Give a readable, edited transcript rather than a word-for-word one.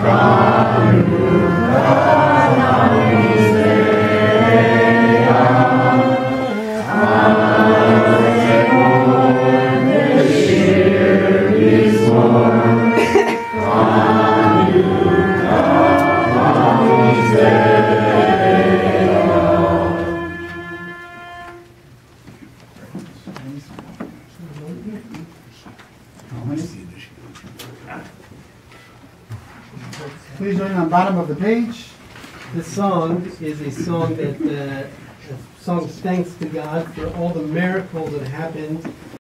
Please join on the bottom of the page. This song is a song that song thanks to God for all the miracles that happened